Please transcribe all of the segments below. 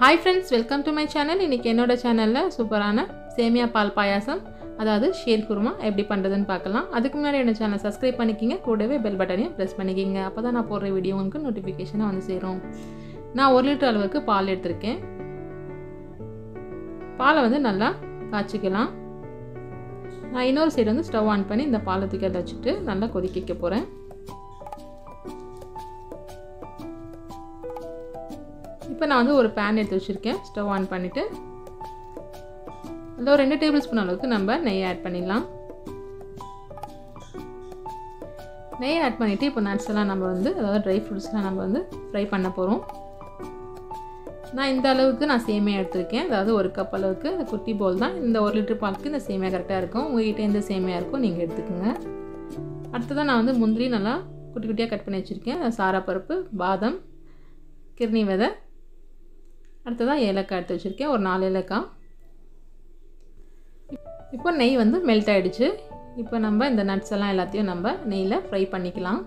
Hi friends, welcome to my channel. இன்னைக்கு என்னோட சேனல்ல சூப்பரான சேமியா பால் பாயாசம் அதாவது ஷீர் குருமா எப்படி பண்றதுன்னு பார்க்கலாம். அதுக்கு முன்னாடி என்ன சேனலை சப்ஸ்கிரைப் பண்ணிக்கிங்க, கூடவே பெல் பட்டனையும் பிரஸ் பண்ணிக்கிங்க. அப்பதான் நான் போடுற வீடியோ உங்களுக்கு நோட்டிஃபிகேஷனா வந்து சேரும். நான் 1 லிட்டர் அளவுக்கு பால் எடுத்துர்க்கேன். பாலை வந்து நல்லா காய்ச்சிக்கலாம். நான் இன்னொரு சைடு வந்து ஸ்டவ் ஆன் பண்ணி இந்த பாலை தூக்கி வச்சிட்டு நல்லா கொதிக்க வைக்க போறேன். இப்போ நான் வந்து ஒரு pan எடுத்து வச்சிருக்கேன். ஸ்டவ் ஆன் பண்ணிட்டு அதுல ஒரு 2 டேபிள் ஸ்பூன் அளவுக்கு நம்ம நெய் ஆட் பண்ணிடலாம். நெய் ஆட் பண்ணிட்டு இப்போ நட்ஸ் எல்லாம் நம்ம வந்து அதாவது ட்ரை ஃப்ரூட்ஸ்லாம் நம்ம வந்து ஃப்ரை பண்ண போறோம். நான் இந்த அளவுக்கு நான் சேமியா எடுத்துர்க்கேன். அதாவது 1 கப் அளவுக்கு குட்டி பவுல் தான். இந்த 1 லிட்டர் பாலுக்கு இந்த சேமியா கரெக்ட்டா இருக்கும். உங்ககிட்ட எந்த சேமியா இருக்கோ நீங்க எடுத்துக்கங்க. அடுத்து நான் வந்து முந்திரி நல்லா குட்டி குட்டியா கட் பண்ணி வச்சிருக்கேன். சாரா பருப்பு, பாதாம், கிர்னி விதை, அடுத்ததா ஏலக்காய் எடுத்து வச்சிருக்கேன். ஒரு 4 ஏலக்காய். இப்போ நெய் வந்து மெல்ட் ஆயிடுச்சு. இப்போ நம்ம இந்த நட்ஸ் எல்லாம் எல்லாத்தையும் நம்ம நெய்ல ஃப்ரை பண்ணிக்கலாம்.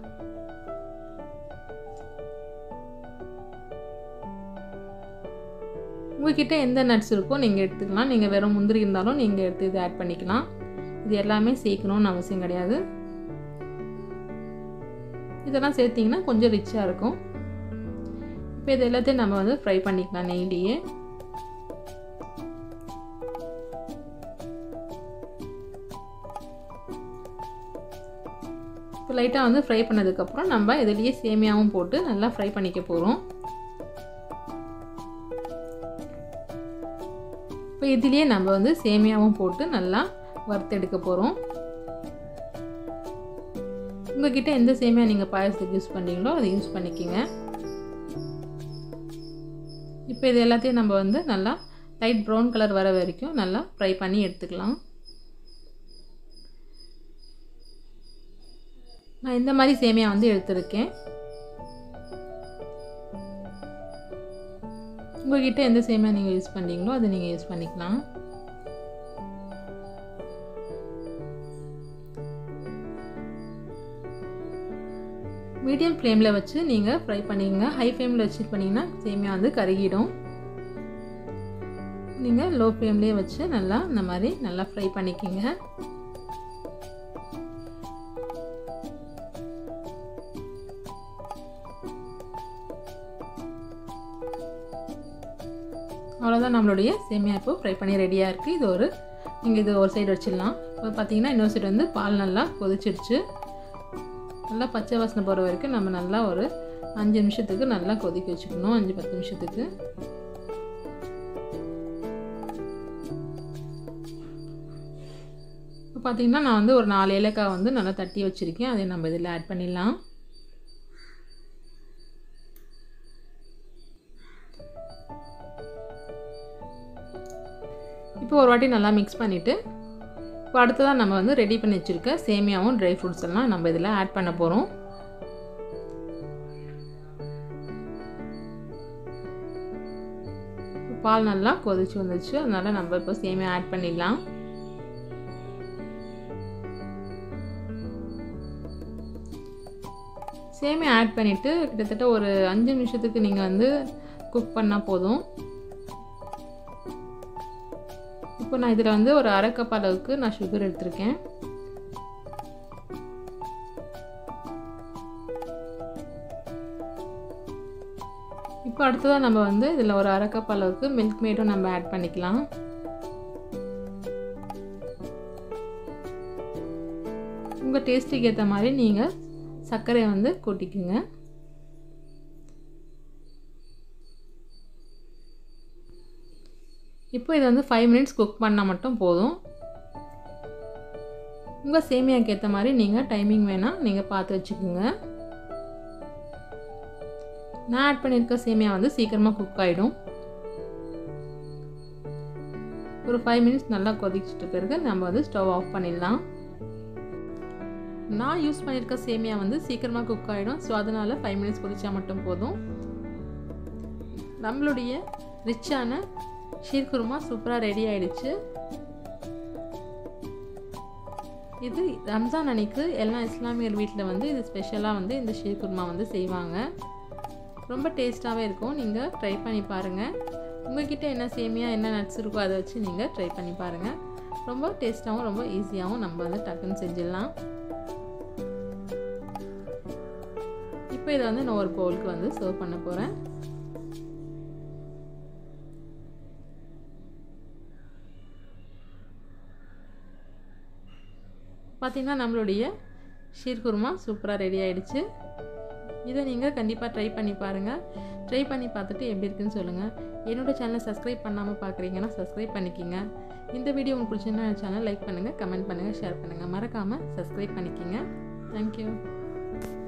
உங்ககிட்ட எந்த நட்ஸ் இருக்கோ நீங்க எடுத்துக்கலாம். நீங்க வெறும் முந்திரி இருந்தாலும் நீங்க எடுத்து இத ஆட் பண்ணிக்கலாம். இது எல்லாமே சேர்க்கணும்னு அவசியம் கிடையாது. இதெல்லாம் சேர்த்தீங்கன்னா கொஞ்சம் ரிச்சா இருக்கும். இப்போ இது எல்லாத்தையும் நம்ம வந்து ஃப்ரை பண்ணிக்கலாம் நெய்லியே. இப்போ லைட்டா வந்து ஃப்ரை பண்ணதுக்கு அப்புறம் நம்ம இதிலேயே சேமியாவும் போட்டு நல்லா ஃப்ரை பண்ணிக்க போறோம். இப்போ இதிலேயே நம்ம வந்து சேமியாவும் போட்டு நல்லா வறுத்து எடுக்க போறோம். உங்ககிட்ட எந்த சேமியா நீங்க பாயாசத்துக்கு யூஸ் பண்றீங்களோ அதை யூஸ் பண்ணிக்கங்க. இப்போ இது எல்லாத்தையும் நம்ம வந்து நல்லா லைட் ப்ரௌன் கலர் வர வரைக்கும் நல்லா ஃப்ரை பண்ணி எடுத்துக்கலாம். நான் இந்த மாதிரி சேமியா வந்து எடுத்துர்க்கேன். உங்ககிட்ட எந்த சேமியா நீங்க யூஸ் பண்றீங்களோ அதை நீங்க யூஸ் பண்ணிக்கலாம். மீடியம் ஃப்ளேம்ல வச்சு நீங்க ஃப்ரை பண்ணிக்கங்க. ஹை ஃப்ளேம்ல வச்சு பண்ணீங்கன்னா சேமியா வந்து கருகிடும். நீங்க லோ ஃப்ளேம்லயே வச்சு நல்லா இந்த மாதிரி நல்லா ஃப்ரை பண்ணிக்கங்க. அவ்வளவுதான், நம்மளுடைய சேமியா இப்போ ஃப்ரை பண்ணி ரெடியா இருக்கு. இது ஒரு சைடு வச்சிடலாம். இப்போ பாத்தீங்கன்னா இன்னொரு சைடு வந்து பால் நல்லா கொதிச்சிடுச்சு. நல்லா பச்சை வாசனை போற வரைக்கும் நம்ம நல்லா ஒரு 5 நிமிஷத்துக்கு நல்லா கொதிக்க வச்சுக்கணும். 5-10 நிமிஷத்துக்கு. இப்போ பாத்தீங்கன்னா நான் வந்து ஒரு 4 ஏலக்காய் வந்து நல்லா தட்டி வச்சிருக்கேன். அதை நம்ம இதில் ஆட் பண்ணிடலாம். இப்போ ஒரு வாட்டி நல்லா மிக்ஸ் பண்ணிட்டு இப்போ அடுத்ததான் நம்ம வந்து ரெடி பண்ணி வச்சிருக்க சேமியாவும் ட்ரை ஃப்ரூட்ஸ் எல்லாம் நம்ம இதில் ஆட் பண்ண போறோம். பால் நல்லா கொதிச்சு வந்துச்சு. அதனால நம்ம இப்போ சேமியா ஆட் பண்ணிடலாம். சேமியா ஆட் பண்ணிட்டு கிட்டத்தட்ட ஒரு 5 நிமிஷத்துக்கு நீங்க வந்து குக் பண்ணா போதும். இப்போ நான் இதில் வந்து ஒரு 1/2 கப் அளவுக்கு நான் சுகர் எடுத்துர்க்கேன். இப்போ அடுத்ததா நம்ம வந்து இதில் ஒரு 1/2 கப் அளவுக்கு மில்க் மேடும் நம்ம ஆட் பண்ணிக்கலாம். உங்க டேஸ்ட்டுக்கு ஏற்ற மாதிரி நீங்க சர்க்கரை வந்து கூட்டிக்குங்க. இப்போ இது வந்து 5 மினிட்ஸ் குக் பண்ணா மட்டும் போதும். உங்க சேமியாக்கு ஏத்த மாதிரி நீங்க டைமிங் வேணா நீங்க பார்த்து வச்சுக்கோங்க. நான் ஆட் பண்ணிருக்க சேமியா வந்து சீக்கிரமா குக் ஆயிடும். ஒரு 5 மினிட்ஸ் நல்லா கொதிச்சிட்ட பிறகு நம்ம வந்து ஸ்டவ் ஆஃப் பண்ணிடலாம். நான் யூஸ் பண்ணிருக்க சேமியா வந்து சீக்கிரமா குக் ஆயிடும். சோ அதனால 5 மினிட்ஸ் கொதிச்சா மட்டும் போதும். நம்மளுடைய ரிச்சான ஷீர் குருமா சூப்பரா ரெடி ஆயிடுச்சு. இது ரம்ஜான் அன்னைக்கு எல்லா இஸ்லாமியர் வீட்ல வந்து இது ஸ்பெஷலா வந்து இந்த ஷீர் குருமா வந்து செய்வாங்க. ரொம்ப டேஸ்டாவே இருக்கும். நீங்க ட்ரை பண்ணி பாருங்க. உங்கள்கிட்ட என்ன சேமியா என்ன நட்ஸ் இருக்கோ அதை வச்சு நீங்கள் ட்ரை பண்ணி பாருங்கள். ரொம்ப டேஸ்ட்டாகவும் ரொம்ப ஈஸியாகவும் நம்ம வந்து டக்குன்னு செஞ்சிடலாம். இப்போ இதை வந்து நான் ஒரு பவுலுக்கு வந்து சர்வ் பண்ண போகிறேன். பார்த்திங்கன்னா நம்மளுடைய ஷீர் குருமா சூப்பராக ரெடி ஆகிடுச்சு. இதை நீங்கள் கண்டிப்பாக ட்ரை பண்ணி பாருங்கள். ட்ரை பண்ணி பார்த்துட்டு எப்படி இருக்குன்னு சொல்லுங்கள். என்னோடய சேனலை சப்ஸ்கிரைப் பண்ணாமல் பார்க்குறீங்கன்னா சப்ஸ்கிரைப் பண்ணிக்கிங்க. இந்த வீடியோ உங்களுக்கு பிடிச்சிருந்தா சேனல் லைக் பண்ணுங்கள், கமெண்ட் பண்ணுங்கள், ஷேர் பண்ணுங்கள். மறக்காமல் சப்ஸ்கிரைப் பண்ணிக்கிங்க. தேங்க்யூ.